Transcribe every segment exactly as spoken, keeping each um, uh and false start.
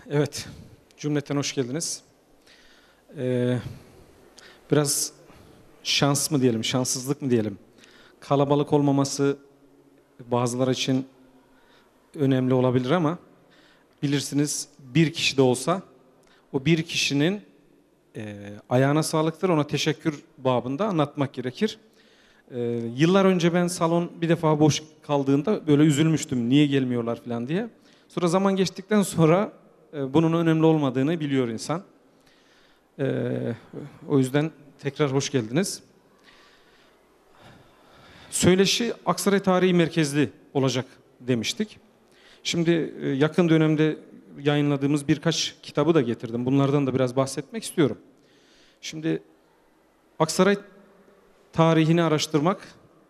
Evet, cümleten hoş geldiniz. Ee, biraz şans mı diyelim, şanssızlık mı diyelim? Kalabalık olmaması bazıları için önemli olabilir ama bilirsiniz bir kişi de olsa o bir kişinin e, ayağına sağlıktır, ona teşekkür babında anlatmak gerekir. Ee, yıllar önce ben salon bir defa boş kaldığında böyle üzülmüştüm, niye gelmiyorlar falan diye. Sonra zaman geçtikten sonra e, bunun önemli olmadığını biliyor insan. Ee, o yüzden tekrar hoş geldiniz. Söyleşi Aksaray Tarihi merkezli olacak demiştik. Şimdi e, yakın dönemde yayınladığımız birkaç kitabı da getirdim. Bunlardan da biraz bahsetmek istiyorum. Şimdi Aksaray tarihini araştırmak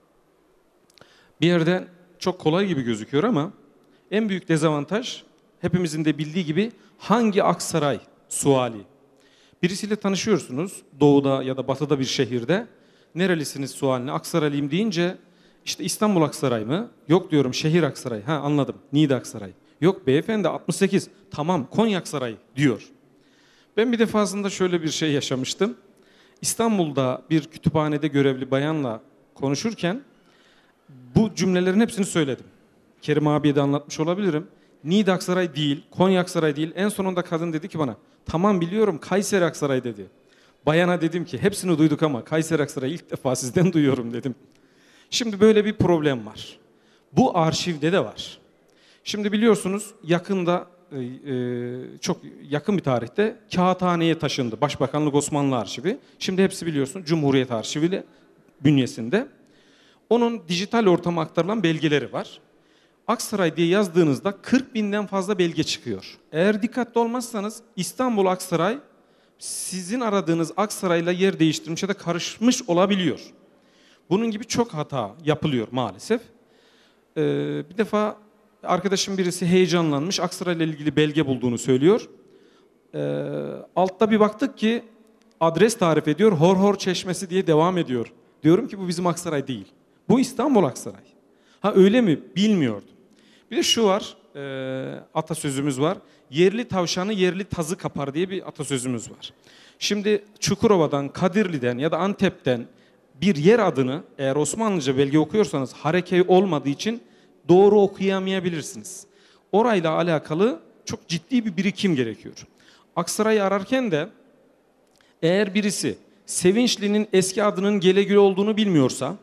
bir yerden çok kolay gibi gözüküyor ama en büyük dezavantaj hepimizin de bildiği gibi hangi Aksaray suali. Birisiyle tanışıyorsunuz doğuda ya da batıda bir şehirde. Nerelisiniz sualine Aksaraylıyım deyince işte İstanbul Aksaray mı? Yok diyorum şehir Aksaray. Ha anladım. Niğde Aksaray. Yok beyefendi altmış sekiz. Tamam Konya Aksaray diyor. Ben bir defasında şöyle bir şey yaşamıştım. İstanbul'da bir kütüphanede görevli bayanla konuşurken bu cümlelerin hepsini söyledim. Kerim abiye de anlatmış olabilirim. Niğde Aksaray değil, Konya Aksaray değil. En sonunda kadın dedi ki bana, tamam biliyorum Kayseri Aksaray dedi. Bayana dedim ki hepsini duyduk ama Kayseri Aksaray ilk defa sizden duyuyorum dedim. Şimdi böyle bir problem var. Bu arşivde de var. Şimdi biliyorsunuz yakında çok yakın bir tarihte Kağıthane'ye taşındı. Başbakanlık Osmanlı Arşivi. Şimdi hepsi biliyorsun Cumhuriyet Arşivi bünyesinde. Onun dijital ortama aktarılan belgeleri var. Aksaray diye yazdığınızda kırk binden fazla belge çıkıyor. Eğer dikkatli olmazsanız İstanbul Aksaray sizin aradığınız Aksaray'la yer değiştirmiş ya da karışmış olabiliyor. Bunun gibi çok hata yapılıyor maalesef. Ee, bir defa arkadaşım birisi heyecanlanmış, Aksaray'la ilgili belge bulduğunu söylüyor. Ee, altta bir baktık ki adres tarif ediyor, Horhor Çeşmesi diye devam ediyor. Diyorum ki bu bizim Aksaray değil. Bu İstanbul Aksaray. Ha öyle mi? Bilmiyordum. Bir de şu var, e, atasözümüz var. Yerli tavşanı yerli tazı kapar diye bir atasözümüz var. Şimdi Çukurova'dan, Kadirli'den ya da Antep'ten bir yer adını eğer Osmanlıca belge okuyorsanız hareke olmadığı için doğru okuyamayabilirsiniz. Orayla alakalı çok ciddi bir birikim gerekiyor. Aksaray'ı ararken de eğer birisi Sevinçli'nin eski adının Gelegül olduğunu bilmiyorsa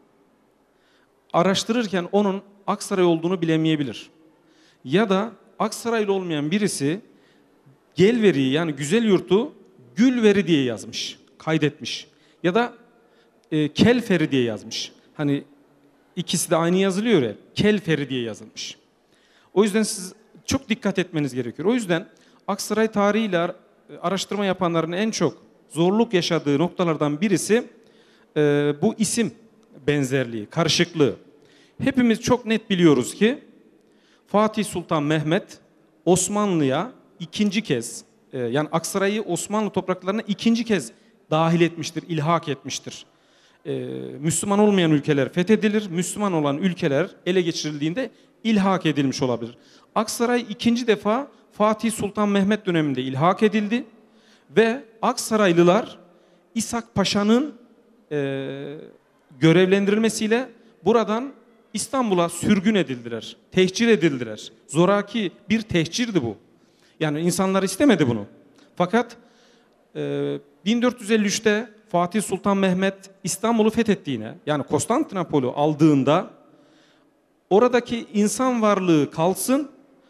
araştırırken onun Aksaray olduğunu bilemeyebilir. Ya da Aksaraylı olmayan birisi Gelveri'yi yani Güzelyurt'u Gülveri diye yazmış, kaydetmiş. Ya da e, Kelferi diye yazmış. Hani ikisi de aynı yazılıyor ya, Kelferi diye yazılmış. O yüzden siz çok dikkat etmeniz gerekiyor. O yüzden Aksaray tarihiyle araştırma yapanların en çok zorluk yaşadığı noktalardan birisi e, bu isim benzerliği, karışıklığı. Hepimiz çok net biliyoruz ki Fatih Sultan Mehmet Osmanlı'ya ikinci kez e, yani Aksaray'ı Osmanlı topraklarına ikinci kez dahil etmiştir, ilhak etmiştir. E, Müslüman olmayan ülkeler fethedilir, Müslüman olan ülkeler ele geçirildiğinde ilhak edilmiş olabilir. Aksaray ikinci defa Fatih Sultan Mehmet döneminde ilhak edildi ve Aksaraylılar İshak Paşa'nın e, görevlendirilmesiyle buradan İstanbul'a sürgün edildiler, tehcir edildiler. Zoraki bir tehcirdi bu. Yani insanlar istemedi bunu. Fakat e, bin dört yüz elli üçte Fatih Sultan Mehmet İstanbul'u fethettiğine, yani Konstantinopol'ü aldığında oradaki insan varlığı kalsın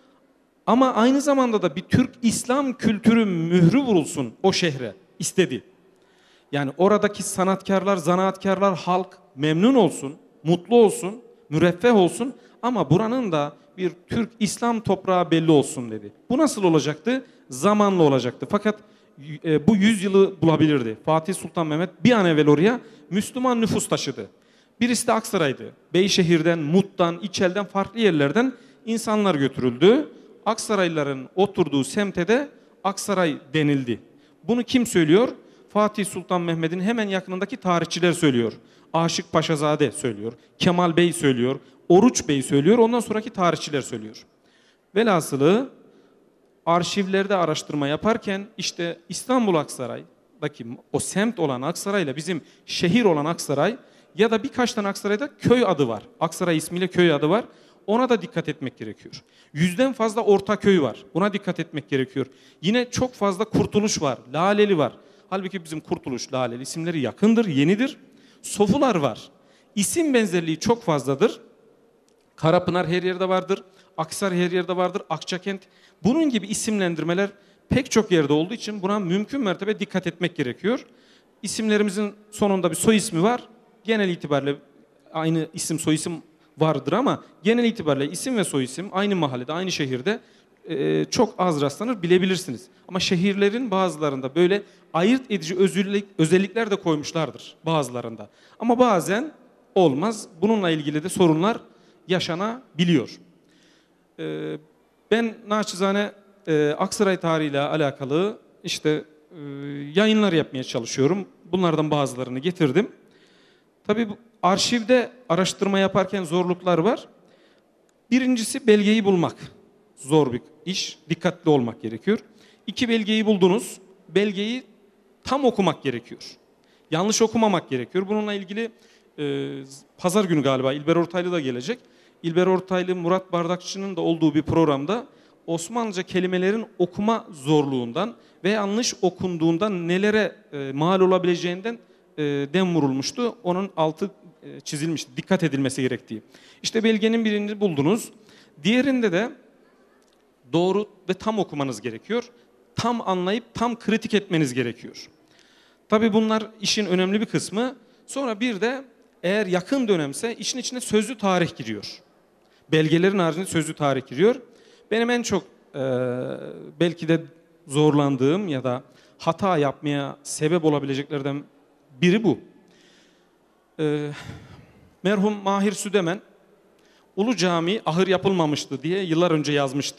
ama aynı zamanda da bir Türk İslam kültürü mührü vurulsun o şehre istedi. Yani oradaki sanatkarlar, zanaatkarlar, halk memnun olsun, mutlu olsun, müreffeh olsun ama buranın da bir Türk İslam toprağı belli olsun dedi. Bu nasıl olacaktı? Zamanla olacaktı. Fakat e, bu yüzyılı bulabilirdi. Fatih Sultan Mehmet bir an evvel oraya Müslüman nüfus taşıdı. Birisi de Aksaray'dı. Beyşehir'den, Mut'tan, İçel'den farklı yerlerden insanlar götürüldü. Aksaraylıların oturduğu semte de Aksaray denildi. Bunu kim söylüyor? Fatih Sultan Mehmet'in hemen yakınındaki tarihçiler söylüyor. Aşık Paşazade söylüyor. Kemal Bey söylüyor. Oruç Bey söylüyor. Ondan sonraki tarihçiler söylüyor. Velhasılı arşivlerde araştırma yaparken işte İstanbul Aksaray'daki o semt olan Aksaray'la bizim şehir olan Aksaray ya da birkaç tane Aksaray'da köy adı var. Aksaray ismiyle köy adı var. Ona da dikkat etmek gerekiyor. Yüzden fazla orta köy var. Buna dikkat etmek gerekiyor. Yine çok fazla Kurtuluş var, Laleli var. Halbuki bizim Kurtuluş, Laleli isimleri yakındır, yenidir. Sofular var. İsim benzerliği çok fazladır. Karapınar her yerde vardır. Aksar her yerde vardır. Akçakent. Bunun gibi isimlendirmeler pek çok yerde olduğu için buna mümkün mertebe dikkat etmek gerekiyor. İsimlerimizin sonunda bir soy ismi var. Genel itibariyle aynı isim soy isim vardır ama genel itibariyle isim ve soy isim aynı mahallede, aynı şehirde e, çok az rastlanır, bilebilirsiniz. Ama şehirlerin bazılarında böyle ayırt edici özellik, özellikler de koymuşlardır bazılarında. Ama bazen olmaz. Bununla ilgili de sorunlar yaşanabiliyor. E, ben naçizane e, Aksaray tarihiyle alakalı işte e, yayınlar yapmaya çalışıyorum. Bunlardan bazılarını getirdim. Tabii bu arşivde araştırma yaparken zorluklar var. Birincisi belgeyi bulmak. Zor bir iş. Dikkatli olmak gerekiyor. İki, belgeyi buldunuz. Belgeyi tam okumak gerekiyor. Yanlış okumamak gerekiyor. Bununla ilgili e, pazar günü galiba İlber Ortaylı da gelecek. İlber Ortaylı, Murat Bardakçı'nın da olduğu bir programda Osmanlıca kelimelerin okuma zorluğundan ve yanlış okunduğundan nelere e, mal olabileceğinden e, dem vurulmuştu. Onun altı e, çizilmişti. Dikkat edilmesi gerektiği. İşte belgenin birini buldunuz. Diğerinde de doğru ve tam okumanız gerekiyor. Tam anlayıp tam kritik etmeniz gerekiyor. Tabii bunlar işin önemli bir kısmı. Sonra bir de eğer yakın dönemse işin içine sözlü tarih giriyor. Belgelerin haricinde sözlü tarih giriyor. Benim en çok e, belki de zorlandığım ya da hata yapmaya sebep olabileceklerden biri bu. E, merhum Mahir Südemen, Ulu Cami ahır yapılmamıştı diye yıllar önce yazmıştı.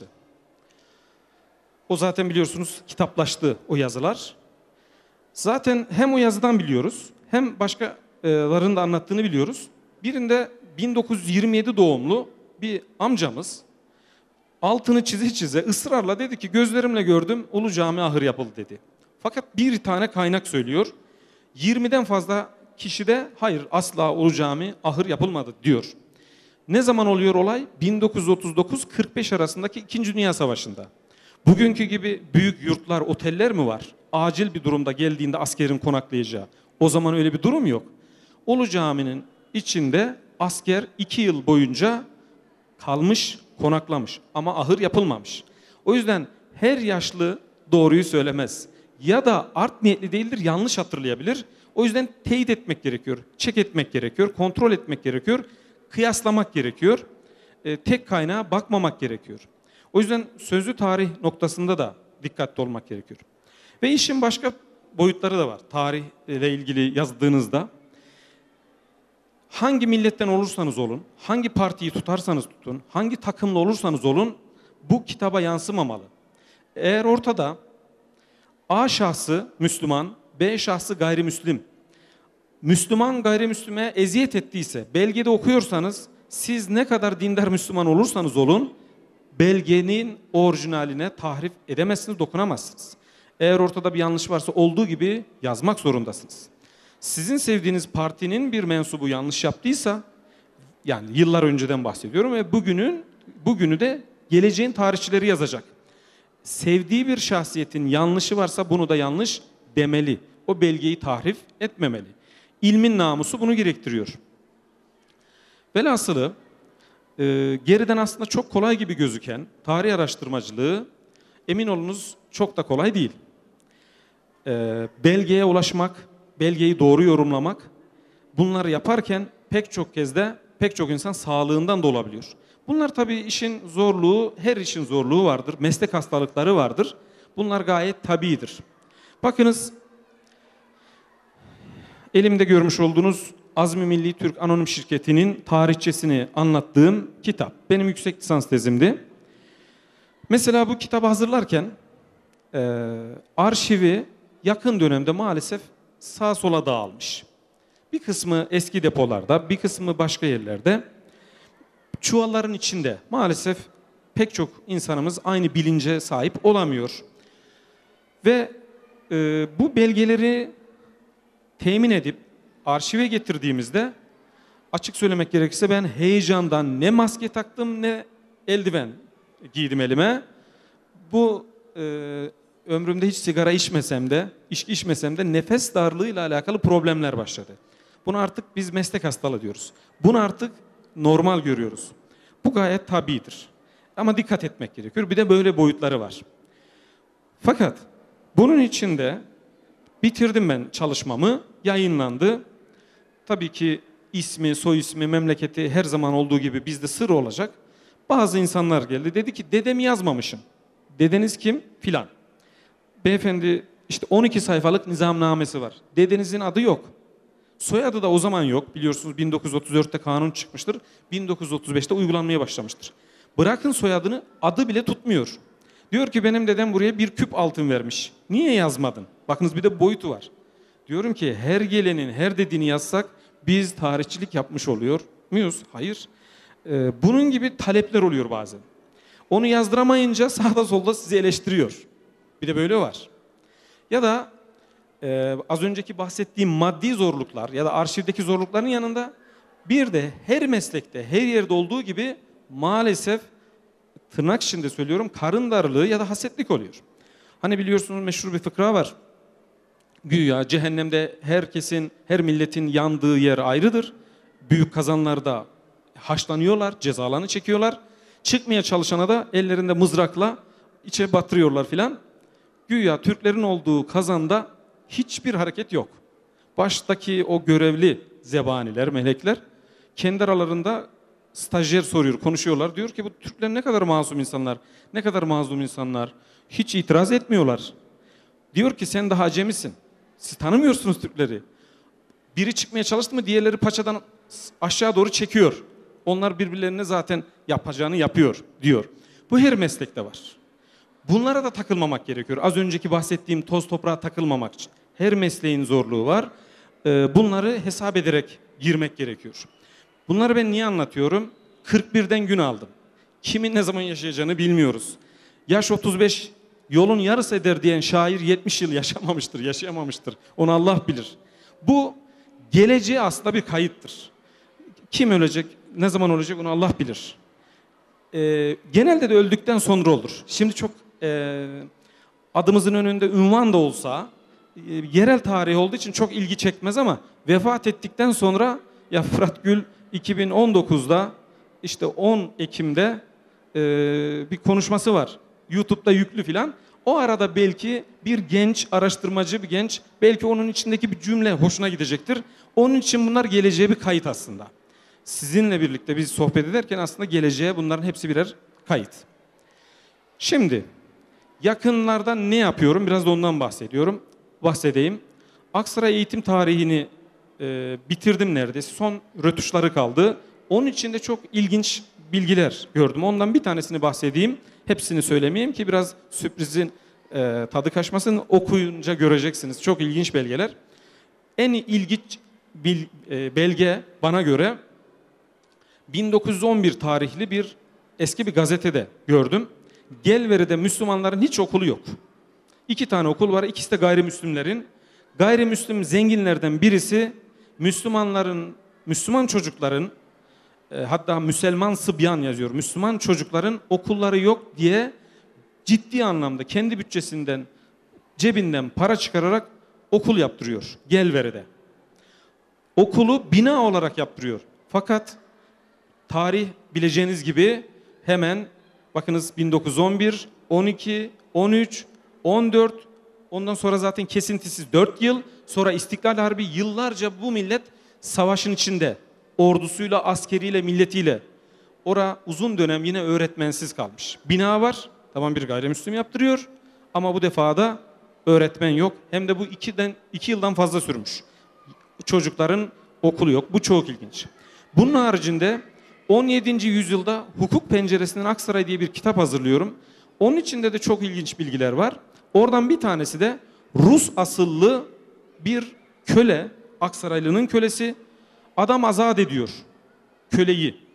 O zaten biliyorsunuz kitaplaştı o yazılar. Zaten hem o yazıdan biliyoruz hem başkalarının da anlattığını biliyoruz. Birinde bin dokuz yüz yirmi yedi doğumlu bir amcamız altını çize çize ısrarla dedi ki gözlerimle gördüm Ulu Cami ahır yapıldı dedi. Fakat bir tane kaynak söylüyor. yirmiden fazla kişi de hayır asla Ulu Cami ahır yapılmadı diyor. Ne zaman oluyor olay? bin dokuz yüz otuz dokuz kırk beş arasındaki İkinci Dünya Savaşı'nda. Bugünkü gibi büyük yurtlar, oteller mi var? Acil bir durumda geldiğinde askerin konaklayacağı. O zaman öyle bir durum yok. Ulu Cami'nin içinde asker iki yıl boyunca kalmış, konaklamış ama ahır yapılmamış. O yüzden her yaşlı doğruyu söylemez. Ya da art niyetli değildir, yanlış hatırlayabilir. O yüzden teyit etmek gerekiyor, çek etmek gerekiyor, kontrol etmek gerekiyor, kıyaslamak gerekiyor. E, tek kaynağa bakmamak gerekiyor. O yüzden sözlü tarih noktasında da dikkatli olmak gerekiyor. Ve işin başka boyutları da var. Tarihle ilgili yazdığınızda hangi milletten olursanız olun, hangi partiyi tutarsanız tutun, hangi takımla olursanız olun bu kitaba yansımamalı. Eğer ortada A şahsı Müslüman, B şahsı gayrimüslim, Müslüman gayrimüslime eziyet ettiyse belgede okuyorsanız siz ne kadar dindar Müslüman olursanız olun belgenin orijinaline tahrif edemezsiniz, dokunamazsınız. Eğer ortada bir yanlış varsa olduğu gibi yazmak zorundasınız. Sizin sevdiğiniz partinin bir mensubu yanlış yaptıysa, yani yıllar önceden bahsediyorum ve bugünün bugünü de geleceğin tarihçileri yazacak. Sevdiği bir şahsiyetin yanlışı varsa bunu da yanlış demeli. O belgeyi tahrif etmemeli. İlmin namusu bunu gerektiriyor. Velhasılı e, geriden aslında çok kolay gibi gözüken tarih araştırmacılığı emin olunuz çok da kolay değil. E, belgeye ulaşmak, belgeyi doğru yorumlamak, bunları yaparken pek çok kez de pek çok insan sağlığından da olabiliyor. Bunlar tabii işin zorluğu, her işin zorluğu vardır, meslek hastalıkları vardır. Bunlar gayet tabiidir. Bakınız, elimde görmüş olduğunuz Azmi Milli Türk Anonim Şirketi'nin tarihçesini anlattığım kitap. Benim yüksek lisans tezimdi. Mesela bu kitabı hazırlarken e, arşivi yakın dönemde maalesef sağa sola dağılmış. Bir kısmı eski depolarda, bir kısmı başka yerlerde. Çuvalların içinde maalesef pek çok insanımız aynı bilince sahip olamıyor. Ve e, bu belgeleri temin edip arşive getirdiğimizde açık söylemek gerekirse ben heyecandan ne maske taktım ne eldiven giydim elime. Bu e, ömrümde hiç sigara içmesem de, içki içmesem de nefes darlığıyla alakalı problemler başladı. Bunu artık biz meslek hastalığı diyoruz. Bunu artık normal görüyoruz. Bu gayet tabidir. Ama dikkat etmek gerekiyor. Bir de böyle boyutları var. Fakat bunun içinde bitirdim ben çalışmamı, yayınlandı. Tabii ki ismi, soy ismi, memleketi her zaman olduğu gibi bizde sır olacak. Bazı insanlar geldi, dedi ki dedemi yazmamışım. Dedeniz kim? Filan. Beyefendi işte on iki sayfalık nizamnamesi var. Dedenizin adı yok. Soyadı da o zaman yok. Biliyorsunuz bin dokuz yüz otuz dörtte kanun çıkmıştır. bin dokuz yüz otuz beşte uygulanmaya başlamıştır. Bırakın soyadını, adı bile tutmuyor. Diyor ki benim dedem buraya bir küp altın vermiş. Niye yazmadın? Bakınız bir de boyutu var. Diyorum ki her gelenin her dediğini yazsak biz tarihçilik yapmış oluyor muyuz? Hayır. Ee, bunun gibi talepler oluyor bazen. Onu yazdıramayınca sağda solda sizi eleştiriyor. Bir de böyle var. Ya da e, az önceki bahsettiğim maddi zorluklar ya da arşivdeki zorlukların yanında bir de her meslekte, her yerde olduğu gibi maalesef tırnak içinde söylüyorum karın darlığı ya da hasetlik oluyor. Hani biliyorsunuz meşhur bir fıkra var. Güya cehennemde herkesin, her milletin yandığı yer ayrıdır. Büyük kazanlarda haşlanıyorlar, cezalarını çekiyorlar. Çıkmaya çalışana da ellerinde mızrakla içe batırıyorlar filan. Güya Türklerin olduğu kazanda hiçbir hareket yok. Baştaki o görevli zebaniler, melekler kendi aralarında stajyer soruyor, konuşuyorlar. Diyor ki bu Türkler ne kadar masum insanlar, ne kadar mazlum insanlar. Hiç itiraz etmiyorlar. Diyor ki sen daha acemisin. Siz tanımıyorsunuz Türkleri. Biri çıkmaya çalıştı mı diğerleri paçadan aşağı doğru çekiyor. Onlar birbirlerine zaten yapacağını yapıyor diyor. Bu her meslekte var. Bunlara da takılmamak gerekiyor. Az önceki bahsettiğim toz toprağa takılmamak için. Her mesleğin zorluğu var. Bunları hesap ederek girmek gerekiyor. Bunları ben niye anlatıyorum? kırk birden gün aldım. Kimin ne zaman yaşayacağını bilmiyoruz. Yaş otuz beş yolun yarısı eder diyen şair yetmiş yıl yaşamamıştır, yaşayamamıştır. Onu Allah bilir. Bu geleceğe aslında bir kayıttır. Kim ölecek, ne zaman olacak onu Allah bilir. Ee, genelde de öldükten sonra olur. Şimdi çok e, adımızın önünde ünvan da olsa, e, yerel tarih olduğu için çok ilgi çekmez ama vefat ettikten sonra ya Fırat Gül iki bin on dokuzda işte on Ekim'de e, bir konuşması var. YouTube'da yüklü filan. O arada belki bir genç, araştırmacı bir genç, belki onun içindeki bir cümle hoşuna gidecektir. Onun için bunlar geleceğe bir kayıt aslında. Sizinle birlikte biz sohbet ederken aslında geleceğe bunların hepsi birer kayıt. Şimdi yakınlarda ne yapıyorum? Biraz da ondan bahsediyorum. Bahsedeyim. Aksaray eğitim tarihini e, bitirdim neredeyse. Son rötuşları kaldı. Onun içinde çok ilginç bilgiler gördüm. Ondan bir tanesini bahsedeyim. Hepsini söylemeyeyim ki biraz sürprizin e, tadı kaçmasın. Okuyunca göreceksiniz. Çok ilginç belgeler. En ilginç bil, e, belge bana göre bin dokuz yüz on bir tarihli bir eski bir gazetede gördüm. Gelveri'de Müslümanların hiç okulu yok. İki tane okul var. İkisi de gayrimüslimlerin. Gayrimüslim zenginlerden birisi Müslümanların, Müslüman çocukların e, hatta Müslüman sıbyan yazıyor. Müslüman çocukların okulları yok diye ciddi anlamda kendi bütçesinden, cebinden para çıkararak okul yaptırıyor Gelveri'de. Okulu bina olarak yaptırıyor. Fakat tarih bileceğiniz gibi hemen bakınız bin dokuz yüz on bir, on iki, on üç, on dört, ondan sonra zaten kesintisiz dört yıl, sonra İstiklal Harbi yıllarca bu millet savaşın içinde. Ordusuyla, askeriyle, milletiyle. Ora uzun dönem yine öğretmensiz kalmış. Bina var, tamam bir gayrimüslim yaptırıyor ama bu defada öğretmen yok. Hem de bu ikiden, iki yıldan fazla sürmüş. Çocukların okulu yok. Bu çok ilginç. Bunun haricinde on yedinci yüzyılda Hukuk Penceresinden Aksaray diye bir kitap hazırlıyorum. Onun içinde de çok ilginç bilgiler var. Oradan bir tanesi de Rus asıllı bir köle, Aksaraylı'nın kölesi. Adam azat ediyor köleyi.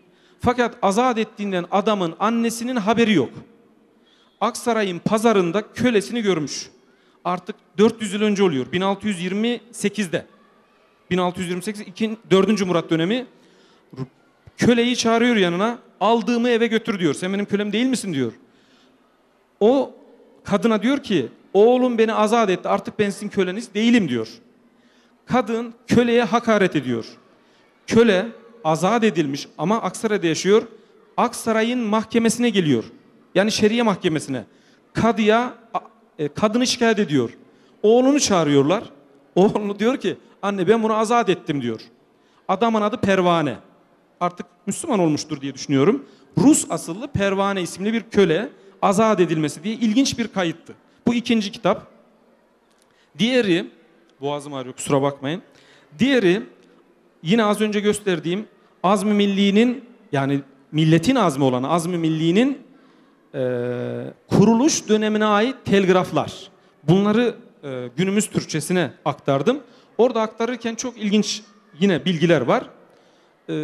Fakat azat ettiğinden adamın annesinin haberi yok. Aksaray'ın pazarında kölesini görmüş. Artık dört yüz yıl önce oluyor. bin altı yüz yirmi sekizde. bin altı yüz yirmi sekiz dördüncü Murat dönemi. Köleyi çağırıyor yanına. Aldığımı eve götür diyor. Sen benim kölem değil misin diyor. O kadına diyor ki oğlum beni azat etti. Artık ben sizin köleniz değilim diyor. Kadın köleye hakaret ediyor. Köle azat edilmiş ama Aksaray'da yaşıyor. Aksaray'ın mahkemesine geliyor. Yani şeriye mahkemesine. Kadıya e, kadını şikayet ediyor. Oğlunu çağırıyorlar. Oğlunu diyor ki anne ben bunu azat ettim diyor. Adamın adı Pervane. Artık Müslüman olmuştur diye düşünüyorum. Rus asıllı Pervane isimli bir köle azat edilmesi diye ilginç bir kayıttı. Bu ikinci kitap. Diğeri, boğazım ağrıyor kusura bakmayın. Diğeri yine az önce gösterdiğim Azm-ı Milli'nin yani milletin azmi olan Azm-ı Milli'nin e, kuruluş dönemine ait telgraflar. Bunları e, günümüz Türkçesine aktardım. Orada aktarırken çok ilginç yine bilgiler var. E,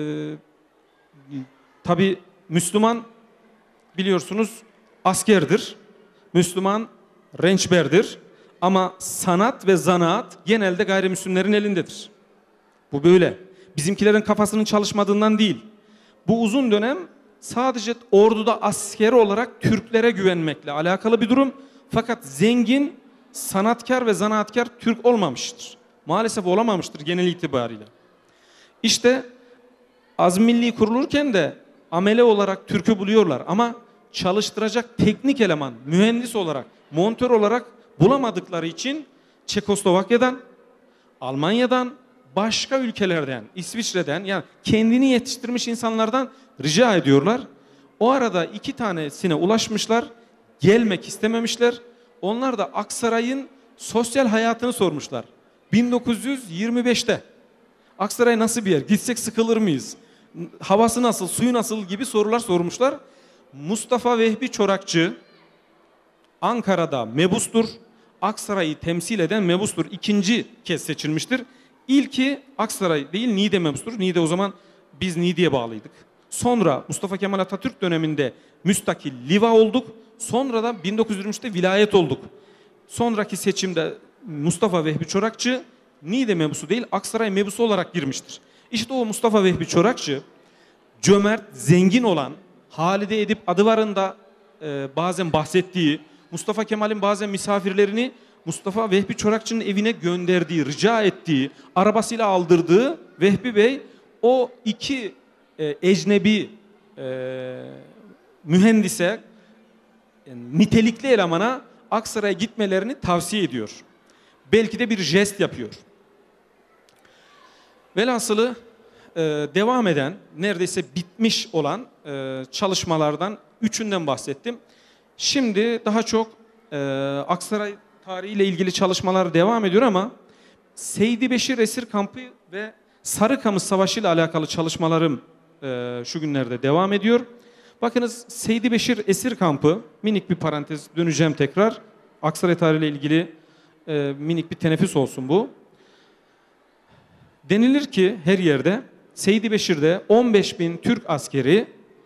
Tabi Müslüman biliyorsunuz askerdir. Müslüman rençberdir. Ama sanat ve zanaat genelde gayrimüslimlerin elindedir. Bu böyle. Bizimkilerin kafasının çalışmadığından değil. Bu uzun dönem sadece orduda asker olarak Türklere güvenmekle alakalı bir durum. Fakat zengin, sanatkar ve zanaatkar Türk olmamıştır. Maalesef olamamıştır genel itibariyle. İşte Azm-ı Milli kurulurken de amele olarak Türk'ü buluyorlar ama çalıştıracak teknik eleman, mühendis olarak, montör olarak bulamadıkları için Çekoslovakya'dan, Almanya'dan, başka ülkelerden, İsviçre'den yani kendini yetiştirmiş insanlardan rica ediyorlar. O arada iki tanesine ulaşmışlar, gelmek istememişler. Onlar da Aksaray'ın sosyal hayatını sormuşlar. bin dokuz yüz yirmi beşte Aksaray nasıl bir yer? Gitsek sıkılır mıyız? Havası nasıl, suyu nasıl gibi sorular sormuşlar. Mustafa Vehbi Çorakçı Ankara'da mebustur. Aksaray'ı temsil eden mebustur. İkinci kez seçilmiştir. İlki Aksaray değil Niğde mebustur. Niğde o zaman biz Niğde'ye bağlıydık. Sonra Mustafa Kemal Atatürk döneminde müstakil liva olduk. Sonra da bin dokuz yüz yirmi üçte vilayet olduk. Sonraki seçimde Mustafa Vehbi Çorakçı Niğde mebusu değil Aksaray mebusu olarak girmiştir. İşte o Mustafa Vehbi Çorakçı cömert, zengin olan Halide Edip Adıvar'ın e, bazen bahsettiği Mustafa Kemal'in bazen misafirlerini Mustafa Vehbi Çorakçı'nın evine gönderdiği, rica ettiği, arabasıyla aldırdığı Vehbi Bey o iki e, ecnebi e, mühendise, yani nitelikli elemana Aksaray'a gitmelerini tavsiye ediyor. Belki de bir jest yapıyor. Velhasılı e, devam eden, neredeyse bitmiş olan e, çalışmalardan üçünden bahsettim. Şimdi daha çok e, Aksaray tarihiyle ilgili çalışmalar devam ediyor ama Seydi Beşir Esir Kampı ve Sarıkamış Savaşı ile alakalı çalışmalarım e, şu günlerde devam ediyor. Bakınız Seydi Beşir Esir Kampı, minik bir parantez döneceğim tekrar. Aksaray tarihiyle ilgili e, minik bir teneffüs olsun bu. Denilir ki her yerde Seydi Beşir'de on beş bin Türk askeri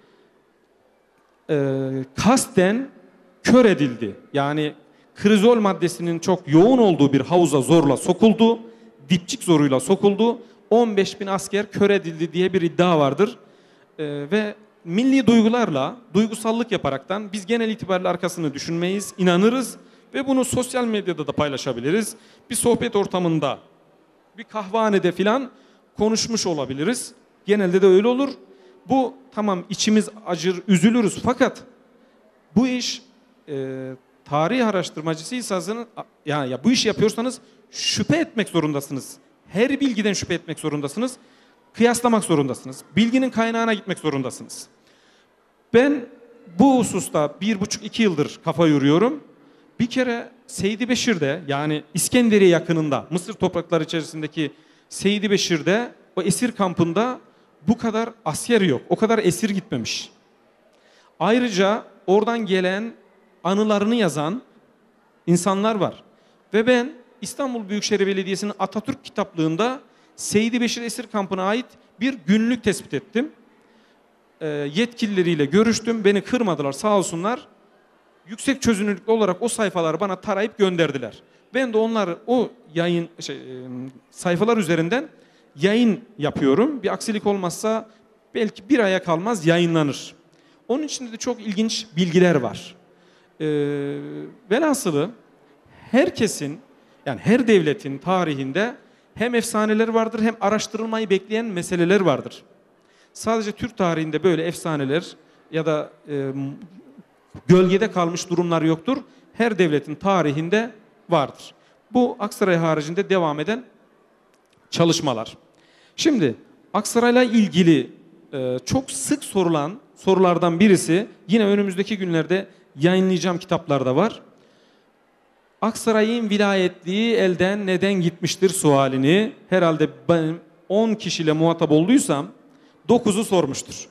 e, kasten kör edildi. Yani krizol maddesinin çok yoğun olduğu bir havuza zorla sokuldu. Dipçik zoruyla sokuldu. on beş bin asker kör edildi diye bir iddia vardır. E, ve milli duygularla, duygusallık yaparaktan biz genel itibariyle arkasını düşünmeyiz, inanırız ve bunu sosyal medyada da paylaşabiliriz. Bir sohbet ortamında, bir kahvehanede filan konuşmuş olabiliriz. Genelde de öyle olur. Bu tamam içimiz acır, üzülürüz fakat bu iş e, tarih araştırmacısıysanız yani ya bu işi yapıyorsanız şüphe etmek zorundasınız. Her bilgiden şüphe etmek zorundasınız. Kıyaslamak zorundasınız. Bilginin kaynağına gitmek zorundasınız. Ben bu hususta bir buçuk iki yıldır kafa yoruyorum. Bir kere Seydi Beşir'de yani İskenderiye yakınında Mısır toprakları içerisindeki Seydi Beşir'de o esir kampında bu kadar asker yok. O kadar esir gitmemiş. Ayrıca oradan gelen anılarını yazan insanlar var. Ve ben İstanbul Büyükşehir Belediyesi'nin Atatürk kitaplığında Seydi Beşir Esir Kampı'na ait bir günlük tespit ettim. e, yetkilileriyle görüştüm. Beni kırmadılar sağ olsunlar. Yüksek çözünürlüklü olarak o sayfaları bana tarayıp gönderdiler. Ben de onları o yayın şey, e, sayfalar üzerinden yayın yapıyorum. Bir aksilik olmazsa belki bir aya kalmaz yayınlanır. Onun içinde de çok ilginç bilgiler var. E, velhasılı herkesin, yani her devletin tarihinde hem efsaneler vardır hem araştırılmayı bekleyen meseleler vardır. Sadece Türk tarihinde böyle efsaneler ya da e, gölgede kalmış durumlar yoktur. Her devletin tarihinde vardır. Bu Aksaray haricinde devam eden çalışmalar. Şimdi Aksaray'la ilgili e, çok sık sorulan sorulardan birisi, yine önümüzdeki günlerde yayınlayacağım kitaplarda var. Aksaray'ın vilayetliği elden neden gitmiştir sualini herhalde ben on kişiyle muhatap olduysam dokuzu sormuştur.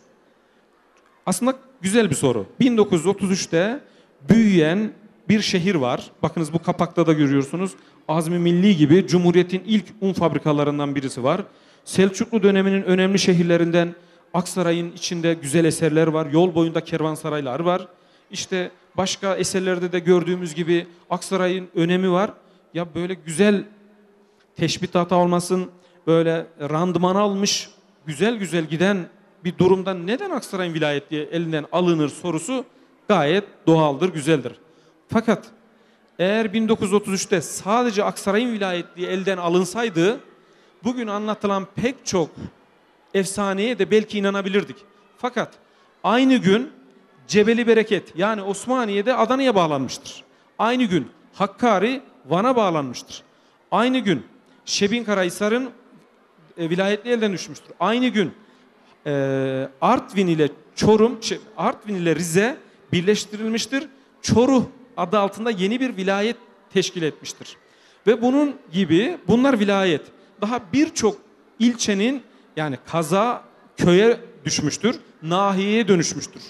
Aslında güzel bir soru. bin dokuz yüz otuz üçte büyüyen bir şehir var. Bakınız bu kapakta da görüyorsunuz. Azmi Milli gibi Cumhuriyet'in ilk un fabrikalarından birisi var. Selçuklu döneminin önemli şehirlerinden Aksaray'ın içinde güzel eserler var. Yol boyunda kervansaraylar var. İşte başka eserlerde de gördüğümüz gibi Aksaray'ın önemi var. Ya böyle güzel teşbih hata olmasın, böyle randıman almış, güzel güzel giden bir durumdan neden Aksaray'ın vilayetliği elinden alınır sorusu gayet doğaldır, güzeldir. Fakat eğer bin dokuz yüz otuz üçte sadece Aksaray'ın vilayetliği elden alınsaydı bugün anlatılan pek çok efsaneye de belki inanabilirdik. Fakat aynı gün Cebeli Bereket yani Osmaniye'de Adana'ya bağlanmıştır. Aynı gün Hakkari Van'a bağlanmıştır. Aynı gün Şebinkarahisar'ın e, vilayetli elden düşmüştür. Aynı gün e, Artvin ile Çorum, şey, Artvin ile Rize birleştirilmiştir. Çoruh adı altında yeni bir vilayet teşkil etmiştir. Ve bunun gibi bunlar vilayet. Daha birçok ilçenin yani kaza köye düşmüştür, nahiyeye dönüşmüştür.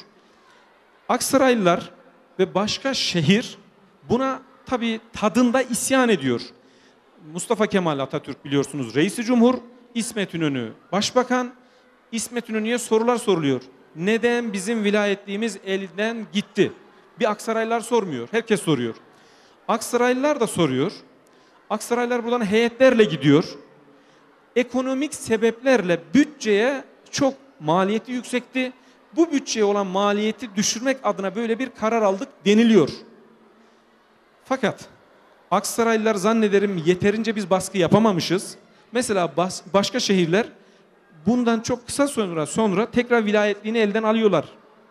Aksaraylılar ve başka şehir buna tabii tadında isyan ediyor. Mustafa Kemal Atatürk biliyorsunuz Reis-i Cumhur, İsmet İnönü Başbakan. İsmet İnönü'ye sorular soruluyor. Neden bizim vilayetliğimiz elinden gitti? Bir Aksaraylılar sormuyor, herkes soruyor. Aksaraylılar da soruyor. Aksaraylılar buradan heyetlerle gidiyor. Ekonomik sebeplerle bütçeye çok maliyeti yüksekti. Bu bütçeye olan maliyeti düşürmek adına böyle bir karar aldık deniliyor. Fakat Aksaraylılar zannederim yeterince biz baskı yapamamışız. Mesela bas, başka şehirler bundan çok kısa sonra sonra tekrar vilayetliğini elden alıyorlar.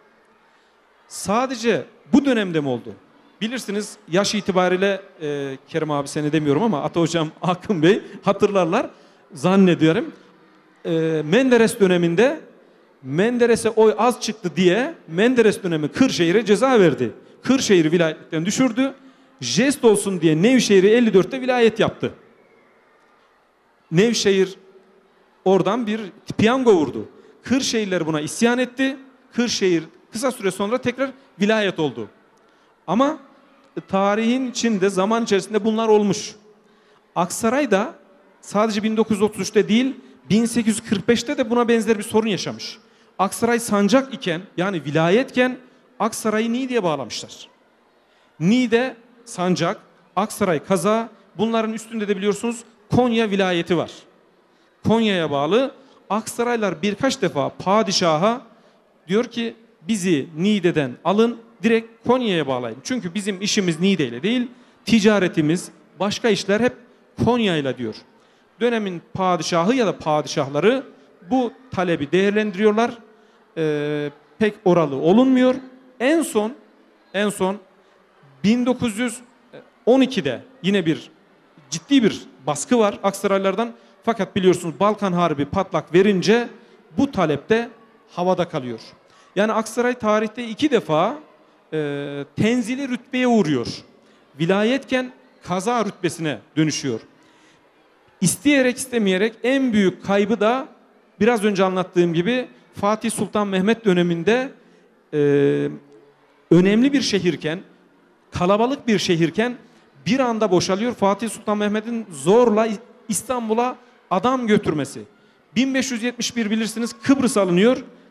Sadece bu dönemde mi oldu? Bilirsiniz yaş itibariyle e, Kerim abi seni demiyorum ama Ata hocam Akın Bey hatırlarlar zannediyorum. E, Menderes döneminde Menderes'e oy az çıktı diye Menderes dönemi Kırşehir'e ceza verdi. Kırşehir'i vilayetlikten düşürdü. Jest olsun diye Nevşehir'i elli dörtte vilayet yaptı. Nevşehir oradan bir piyango vurdu. Kırşehirler buna isyan etti. Kırşehir kısa süre sonra tekrar vilayet oldu. Ama tarihin içinde zaman içerisinde bunlar olmuş. Aksaray da sadece bin dokuz yüz otuz üçte değil bin sekiz yüz kırk beşte de buna benzer bir sorun yaşamış. Aksaray sancak iken yani vilayetken Aksaray'ı Niğde'ye bağlamışlar. Niğde sancak, Aksaray kaza, bunların üstünde de biliyorsunuz Konya vilayeti var. Konya'ya bağlı Aksaraylar birkaç defa padişaha diyor ki bizi Niğde'den alın direkt Konya'ya bağlayın. Çünkü bizim işimiz Niğde ile değil, ticaretimiz, başka işler hep Konya ile diyor. Dönemin padişahı ya da padişahları bu talebi değerlendiriyorlar. Ee, pek oralı olunmuyor. En son en son bin dokuz yüz on ikide yine bir ciddi bir baskı var Aksaraylardan. Fakat biliyorsunuz Balkan Harbi patlak verince bu talepte havada kalıyor. Yani Aksaray tarihte iki defa e, tenzili rütbeye uğruyor. Vilayetken kaza rütbesine dönüşüyor. İsteyerek istemeyerek en büyük kaybı da biraz önce anlattığım gibi Fatih Sultan Mehmet döneminde e, önemli bir şehirken, kalabalık bir şehirken bir anda boşalıyor. Fatih Sultan Mehmet'in zorla İstanbul'a adam götürmesi. bin beş yüz yetmiş bir bilirsiniz Kıbrıs alınıyor.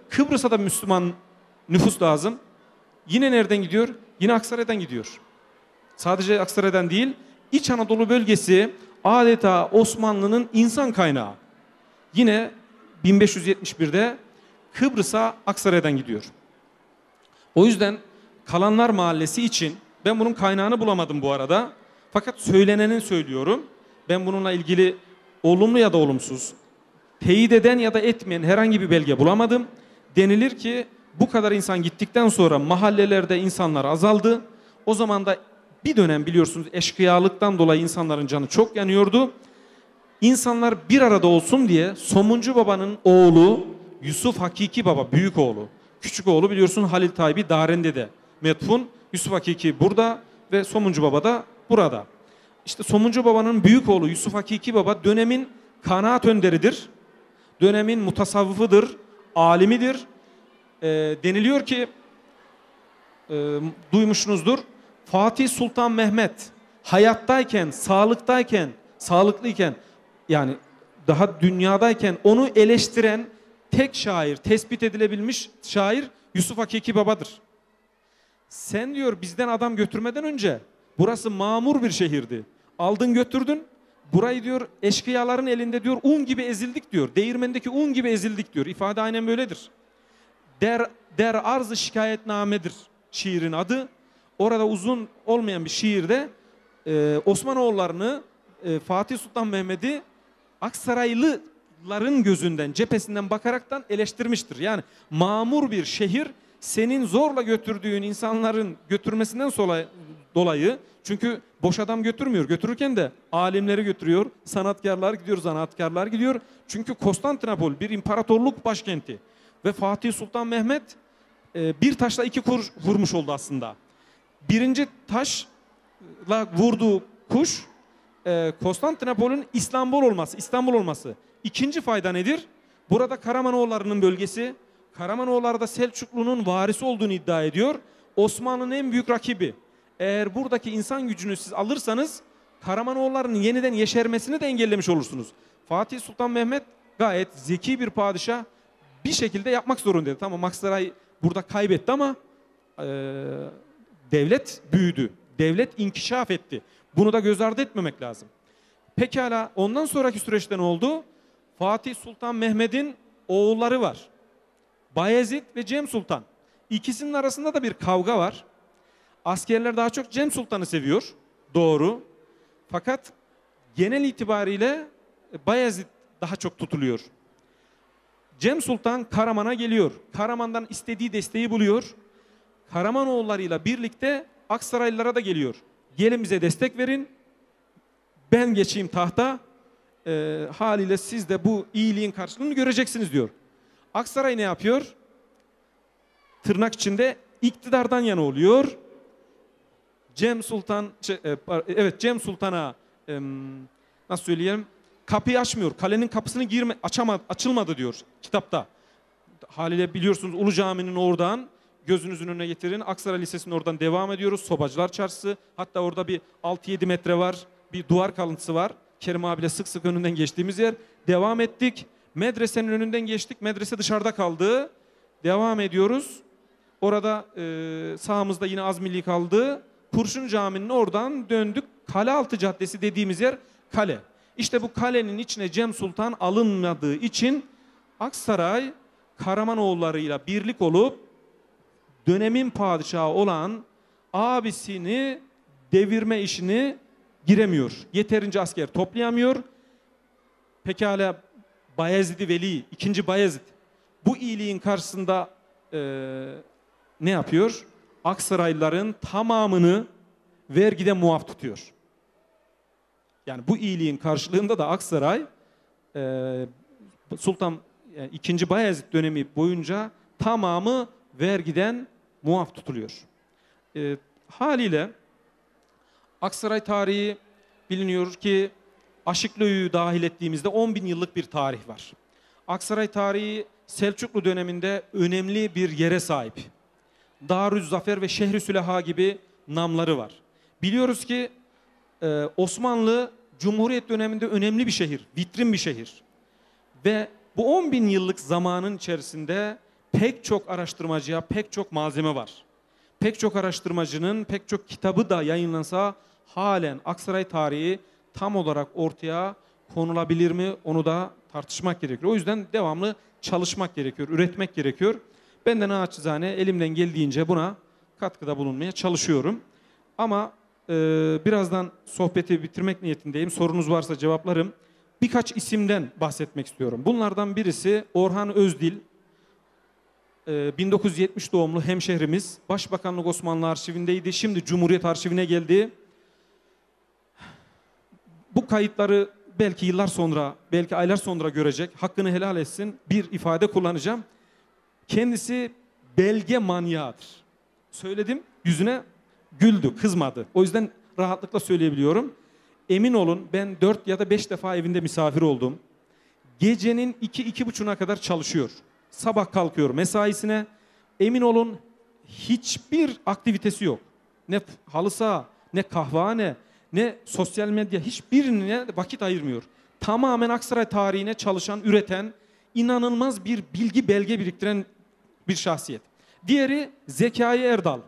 Kıbrıs'a da Müslüman nüfus lazım. Yine nereden gidiyor? Yine Aksaray'dan gidiyor. Sadece Aksaray'dan değil, İç Anadolu bölgesi adeta Osmanlı'nın insan kaynağı. Yine bin beş yüz yetmiş birde Kıbrıs'a Aksaray'dan gidiyor. O yüzden Kalanlar Mahallesi için ben bunun kaynağını bulamadım bu arada. Fakat söylenenin söylüyorum. Ben bununla ilgili olumlu ya da olumsuz, teyit eden ya da etmeyen herhangi bir belge bulamadım. Denilir ki bu kadar insan gittikten sonra mahallelerde insanlar azaldı. O zaman da bir dönem biliyorsunuz eşkıyalıktan dolayı insanların canı çok yanıyordu. İnsanlar bir arada olsun diye Somuncu Baba'nın oğlu Yusuf Hakiki Baba, büyük oğlu. Küçük oğlu biliyorsun Halil Taybi Darende'de metfun. Yusuf Hakiki burada ve Somuncu Baba da burada. İşte Somuncu Baba'nın büyük oğlu Yusuf Hakiki Baba dönemin kanaat önderidir. Dönemin mutasavvıfıdır, alimidir. E, deniliyor ki, e, duymuşsunuzdur, Fatih Sultan Mehmet hayattayken, sağlıktayken, sağlıklıyken yani daha dünyadayken onu eleştiren tek şair, tespit edilebilmiş şair Yusuf Hakiki Baba'dır. Sen diyor bizden adam götürmeden önce burası mamur bir şehirdi. Aldın götürdün. Burayı diyor eşkıyaların elinde diyor un gibi ezildik diyor. Değirmendeki un gibi ezildik diyor. İfade aynen böyledir. Der, der arz-ı şikayetnamedir şiirin adı. Orada uzun olmayan bir şiirde e, Osmanoğullarını, e, Fatih Sultan Mehmet'i Aksaraylıların gözünden, cephesinden bakaraktan eleştirmiştir. Yani mamur bir şehir senin zorla götürdüğün insanların götürmesinden dolayı, çünkü boş adam götürmüyor. Götürürken de alimleri götürüyor, sanatkarlar gidiyor, zanaatkarlar gidiyor. Çünkü Konstantinopol bir imparatorluk başkenti ve Fatih Sultan Mehmet e, bir taşla iki kuş vurmuş oldu aslında. Birinci taşla vurduğu kuş e, Konstantinopol'ün İstanbul olması, İstanbul olması. İkinci fayda nedir? Burada Karamanoğulları'nın bölgesi, Karamanoğulları da Selçuklu'nun varisi olduğunu iddia ediyor. Osmanlı'nın en büyük rakibi. Eğer buradaki insan gücünü siz alırsanız Karamanoğulları'nın yeniden yeşermesini de engellemiş olursunuz. Fatih Sultan Mehmet gayet zeki bir padişah, bir şekilde yapmak zorundaydı. Tamam, Aksaray burada kaybetti ama e, devlet büyüdü. Devlet inkişaf etti. Bunu da göz ardı etmemek lazım. Pekala ondan sonraki süreçte ne oldu? Fatih Sultan Mehmet'in oğulları var. Bayezid ve Cem Sultan. İkisinin arasında da bir kavga var. Askerler daha çok Cem Sultan'ı seviyor. Doğru. Fakat genel itibariyle Bayezid daha çok tutuluyor. Cem Sultan Karaman'a geliyor. Karaman'dan istediği desteği buluyor. Karamanoğullarıyla birlikte Aksaraylılara da geliyor. Gelin bize destek verin. Ben geçeyim tahta. E, haliyle siz de bu iyiliğin karşılığını göreceksiniz diyor. Aksaray ne yapıyor? Tırnak içinde iktidardan yana oluyor. Cem Sultan, şey, e, evet Cem Sultan'a e, nasıl söyleyeyim? Kapıyı açmıyor. Kalenin kapısını girme, açamadı, açılmadı diyor kitapta. Haliyle biliyorsunuz Ulu Cami'nin oradan gözünüzün önüne getirin. Aksaray Lisesi'nin oradan devam ediyoruz. Sobacılar Çarşısı. Hatta orada bir altı yedi metre var. Bir duvar kalıntısı var. Kerim abiyle sık sık önünden geçtiğimiz yer. Devam ettik. Medresenin önünden geçtik. Medrese dışarıda kaldı. Devam ediyoruz. Orada e, sağımızda yine Azmilli kaldı. Kurşun Camii'nin oradan döndük. Kalealtı Caddesi dediğimiz yer kale. İşte bu kalenin içine Cem Sultan alınmadığı için Aksaray Karamanoğulları'yla birlik olup dönemin padişahı olan abisini devirme işini giremiyor. Yeterince asker toplayamıyor. Pekala Bayezid-i Veli, ikinci Bayezid bu iyiliğin karşısında e, ne yapıyor? Aksaraylıların tamamını vergide muaf tutuyor. Yani bu iyiliğin karşılığında da Aksaray e, Sultan yani ikinci Bayezid dönemi boyunca tamamı vergiden muaf tutuluyor. E, haliyle Aksaray tarihi biliniyor ki Aşıklı'yı dahil ettiğimizde on bin yıllık bir tarih var. Aksaray tarihi Selçuklu döneminde önemli bir yere sahip. Darüzzafer ve Şehri Süleha gibi namları var. Biliyoruz ki e, Osmanlı Cumhuriyet döneminde önemli bir şehir, vitrin bir şehir. Ve bu on bin yıllık zamanın içerisinde pek çok araştırmacıya pek çok malzeme var. Pek çok araştırmacının pek çok kitabı da yayınlansa halen Aksaray tarihi tam olarak ortaya konulabilir mi, onu da tartışmak gerekiyor. O yüzden devamlı çalışmak gerekiyor, üretmek gerekiyor. Ben de naçizane elimden geldiğince buna katkıda bulunmaya çalışıyorum. Ama e, birazdan sohbeti bitirmek niyetindeyim. Sorunuz varsa cevaplarım. Birkaç isimden bahsetmek istiyorum. Bunlardan birisi Orhan Özdil. E, bin dokuz yüz yetmiş doğumlu hemşehrimiz. Başbakanlık Osmanlı Arşivindeydi. Şimdi Cumhuriyet Arşivine geldi. Bu kayıtları belki yıllar sonra, belki aylar sonra görecek. Hakkını helal etsin. Bir ifade kullanacağım. Kendisi belge manyağıdır. Söyledim, yüzüne güldü, kızmadı. O yüzden rahatlıkla söyleyebiliyorum. Emin olun, ben dört ya da beş defa evinde misafir oldum. Gecenin iki, iki buçuğuna kadar çalışıyor. Sabah kalkıyor mesaisine. Emin olun hiçbir aktivitesi yok. Ne halı saha, ne kahvehane, ne sosyal medya, hiçbirine vakit ayırmıyor. Tamamen Aksaray tarihine çalışan, üreten, inanılmaz bir bilgi belge biriktiren bir şahsiyet. Diğeri Zekai Erdal.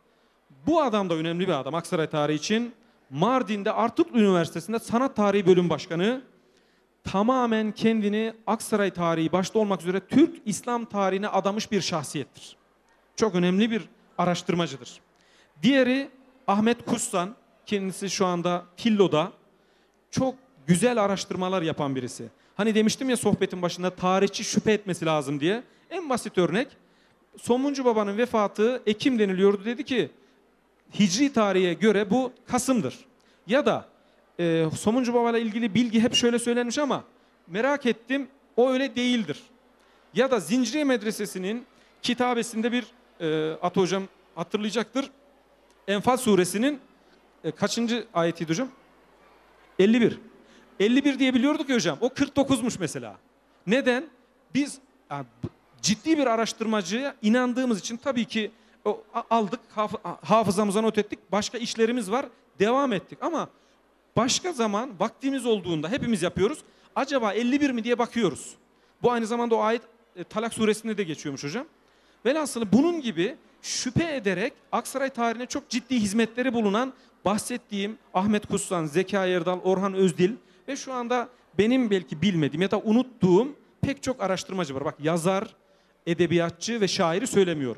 Bu adam da önemli bir adam Aksaray tarihi için. Mardin'de Artuklu Üniversitesi'nde Sanat Tarihi Bölüm Başkanı. Tamamen kendini Aksaray tarihi başta olmak üzere Türk İslam tarihine adamış bir şahsiyettir. Çok önemli bir araştırmacıdır. Diğeri Ahmet Kussan. Kendisi şu anda Pillo'da. Çok güzel araştırmalar yapan birisi. Hani demiştim ya sohbetin başında tarihçi şüphe etmesi lazım diye. En basit örnek, Somuncu Baba'nın vefatı Ekim deniliyordu. Dedi ki Hicri tarihe göre bu Kasım'dır. Ya da e, Somuncu Baba'yla ilgili bilgi hep şöyle söylenmiş ama merak ettim, o öyle değildir. Ya da Zinciriye Medresesi'nin kitabesinde bir e, Atı Hocam hatırlayacaktır. Enfal suresinin e, kaçıncı ayetiydi hocam? elli bir. elli bir diye biliyorduk ya hocam. O kırk dokuzmuş mesela. Neden? Biz yani, ciddi bir araştırmacıya inandığımız için tabii ki o, aldık, hafızamıza not ettik. Başka işlerimiz var, devam ettik. Ama başka zaman vaktimiz olduğunda hepimiz yapıyoruz. Acaba elli bir mi diye bakıyoruz. Bu aynı zamanda o ayet e, Talak suresinde de geçiyormuş hocam. Velhasılı bunun gibi şüphe ederek Aksaray tarihine çok ciddi hizmetleri bulunan bahsettiğim Ahmet Kussan, Zekai Erdal, Orhan Özdil ve şu anda benim belki bilmediğim ya da unuttuğum pek çok araştırmacı var. Bak yazar, edebiyatçı ve şairi söylemiyorum.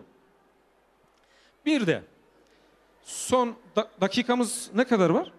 Bir de son da dakikamız ne kadar var?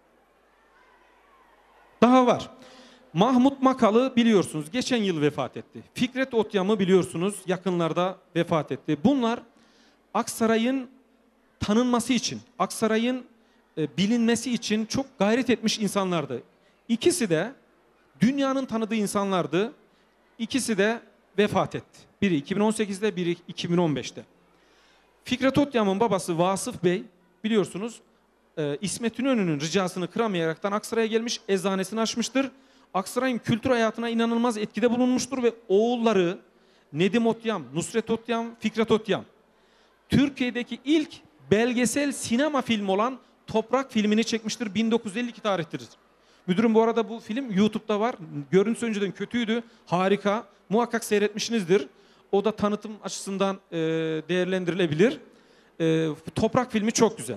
Daha var. Mahmut Makalı biliyorsunuz geçen yıl vefat etti. Fikret Otyam'ı biliyorsunuz yakınlarda vefat etti. Bunlar Aksaray'ın tanınması için, Aksaray'ın e, bilinmesi için çok gayret etmiş insanlardı. İkisi de dünyanın tanıdığı insanlardı. İkisi de vefat etti. Biri iki bin on sekizde, biri iki bin on beşte. Fikret Otyam'ın babası Vasıf Bey biliyorsunuz e, İsmet İnönü'nün ricasını kıramayaraktan Aksaray'a gelmiş, eczanesini açmıştır. Aksaray'ın kültür hayatına inanılmaz etkide bulunmuştur ve oğulları Nedim Otyam, Nusret Otyam, Fikret Otyam Türkiye'deki ilk belgesel sinema filmi olan Toprak filmini çekmiştir. bin dokuz yüz elli iki tarihtir. Müdürüm bu arada bu film YouTube'da var. Görüntüsü önceden kötüydü. Harika. Muhakkak seyretmişsinizdir. O da tanıtım açısından e, değerlendirilebilir. E, Toprak filmi çok güzel.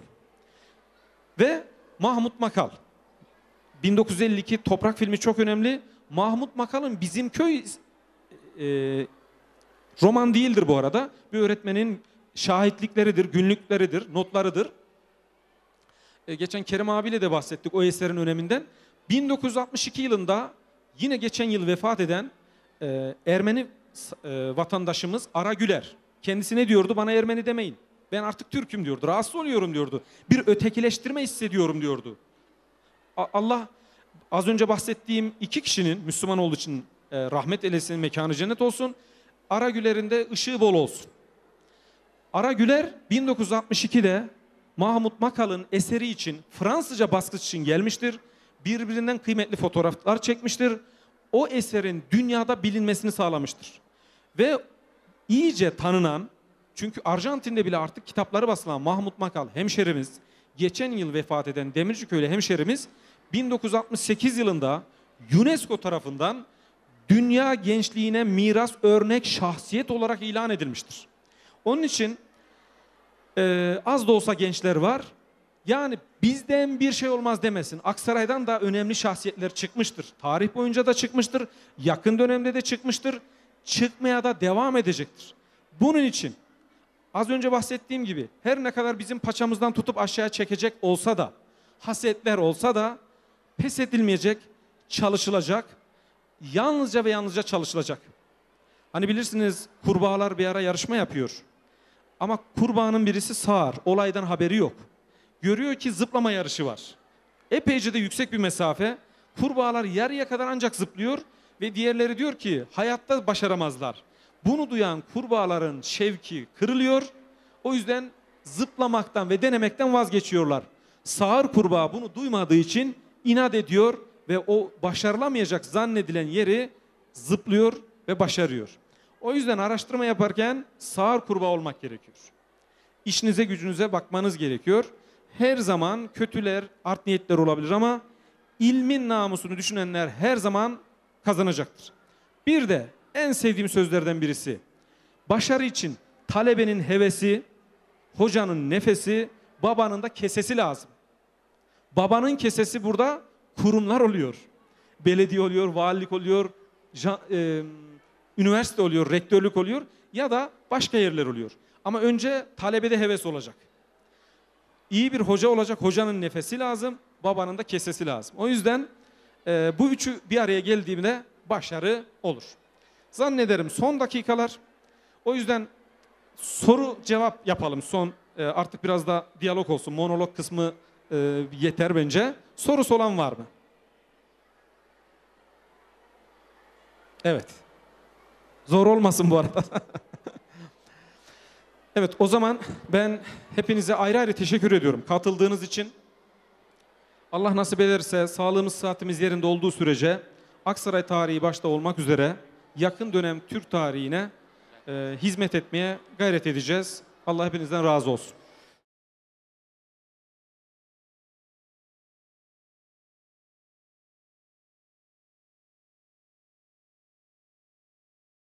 Ve Mahmut Makal. bin dokuz yüz elli iki Toprak filmi çok önemli. Mahmut Makal'ın Bizim Köy e, roman değildir bu arada. Bir öğretmenin şahitlikleridir, günlükleridir, notlarıdır. E, geçen Kerim abiyle de bahsettik o eserin öneminden. bin dokuz yüz altmış iki yılında yine geçen yıl vefat eden e, Ermeni e, vatandaşımız Ara Güler. Kendisi ne diyordu? Bana Ermeni demeyin. Ben artık Türk'üm diyordu. Rahatsız oluyorum diyordu. Bir ötekileştirme hissediyorum diyordu. A Allah az önce bahsettiğim iki kişinin Müslüman olduğu için e, rahmet eylesin, mekanı cennet olsun. Ara Güler'in de ışığı bol olsun. Ara Güler bin dokuz yüz altmış ikide Mahmut Makal'ın eseri için Fransızca baskısı için gelmiştir. Birbirinden kıymetli fotoğraflar çekmiştir. O eserin dünyada bilinmesini sağlamıştır. Ve iyice tanınan, çünkü Arjantin'de bile artık kitapları basılan Mahmut Makal hemşerimiz, geçen yıl vefat eden Demirciköylü hemşerimiz bin dokuz yüz altmış sekiz yılında UNESCO tarafından dünya gençliğine miras örnek şahsiyet olarak ilan edilmiştir. Onun için e, az da olsa gençler var. Yani bizden bir şey olmaz demesin. Aksaray'dan da önemli şahsiyetler çıkmıştır. Tarih boyunca da çıkmıştır. Yakın dönemde de çıkmıştır. Çıkmaya da devam edecektir. Bunun için az önce bahsettiğim gibi her ne kadar bizim paçamızdan tutup aşağıya çekecek olsa da, hasetler olsa da pes edilmeyecek, çalışılacak. Yalnızca ve yalnızca çalışılacak. Hani bilirsiniz kurbağalar bir ara yarışma yapıyor. Ama kurbağanın birisi sağır. Olaydan haberi yok. Görüyor ki zıplama yarışı var. Epeyce de yüksek bir mesafe. Kurbağalar yarıya kadar ancak zıplıyor ve diğerleri diyor ki hayatta başaramazlar. Bunu duyan kurbağaların şevki kırılıyor. O yüzden zıplamaktan ve denemekten vazgeçiyorlar. Sağır kurbağa bunu duymadığı için inat ediyor ve o başarılamayacak zannedilen yeri zıplıyor ve başarıyor. O yüzden araştırma yaparken sağır kurbağa olmak gerekiyor. İşinize gücünüze bakmanız gerekiyor. Her zaman kötüler, art niyetler olabilir ama ilmin namusunu düşünenler her zaman kazanacaktır. Bir de en sevdiğim sözlerden birisi. Başarı için talebenin hevesi, hocanın nefesi, babanın da kesesi lazım. Babanın kesesi burada kurumlar oluyor. Belediye oluyor, valilik oluyor, e, üniversite oluyor, rektörlük oluyor ya da başka yerler oluyor. Ama önce talebede heves olacak. İyi bir hoca olacak, hocanın nefesi lazım, babanın da kesesi lazım. O yüzden e, bu üçü bir araya geldiğinde başarı olur. Zannederim son dakikalar. O yüzden soru cevap yapalım. Son e, artık biraz da diyalog olsun. Monolog kısmı e, yeter bence. Sorusu olan var mı? Evet. Zor olmasın bu arada. Evet, o zaman ben hepinize ayrı ayrı teşekkür ediyorum katıldığınız için. Allah nasip ederse sağlığımız sıhhatimiz yerinde olduğu sürece Aksaray tarihi başta olmak üzere yakın dönem Türk tarihine e, hizmet etmeye gayret edeceğiz. Allah hepinizden razı olsun.